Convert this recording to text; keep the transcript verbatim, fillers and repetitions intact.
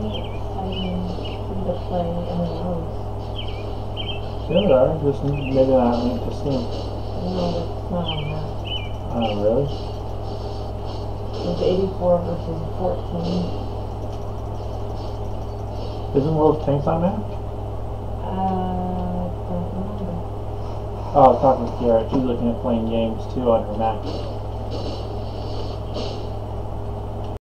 any exciting free to play M M Os. Sure there are, just maybe not linked to Steam. No, that's not on that. Oh, really? It's eighty-four versus fourteen. Isn't World of Tanks on there? Uh, don't remember. Oh, I was talking with Garrett. She's looking at playing games too on her Mac.